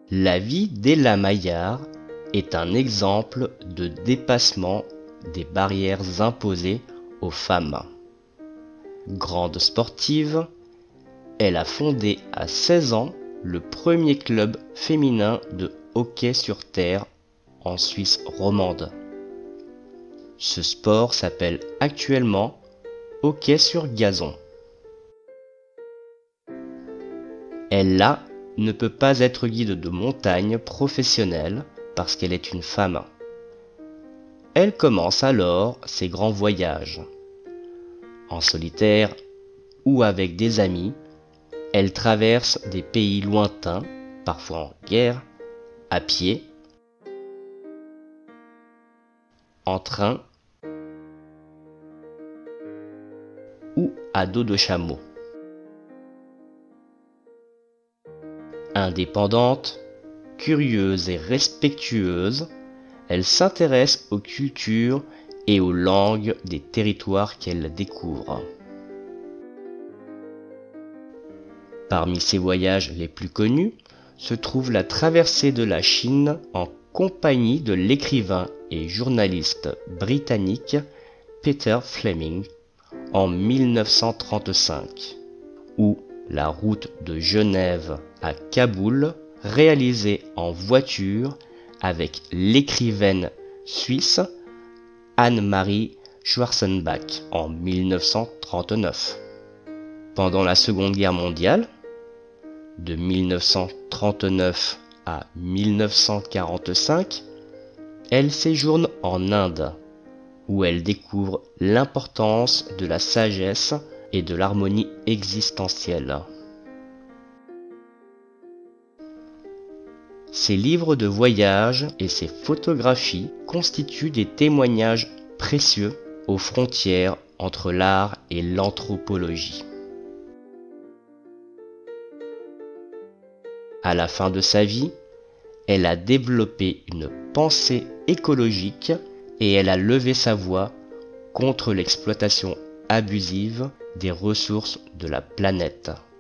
La vie d'Ella Maillard est un exemple de dépassement des barrières imposées aux femmes. Grande sportive, elle a fondé à 16 ans le premier club féminin de hockey sur terre en Suisse romande. Ce sport s'appelle actuellement hockey sur gazon. Ella ne peut pas être guide de montagne professionnelle parce qu'elle est une femme. Elle commence alors ses grands voyages. En solitaire ou avec des amis, elle traverse des pays lointains, parfois en guerre, à pied, en train ou à dos de chameau. Indépendante, curieuse et respectueuse, elle s'intéresse aux cultures et aux langues des territoires qu'elle découvre. Parmi ses voyages les plus connus se trouve la traversée de la Chine en compagnie de l'écrivain et journaliste britannique Peter Fleming en 1935, ou la route de Genève à Kaboul réalisée en voiture avec l'écrivaine suisse Anne-Marie Schwarzenbach en 1939. Pendant la Seconde Guerre mondiale, de 1939 à 1945, elle séjourne en Inde, où elle découvre l'importance de la sagesse et de l'harmonie existentielle. Ses livres de voyage et ses photographies constituent des témoignages précieux aux frontières entre l'art et l'anthropologie. À la fin de sa vie, elle a développé une pensée écologique et elle a levé sa voix contre l'exploitation abusive des ressources de la planète.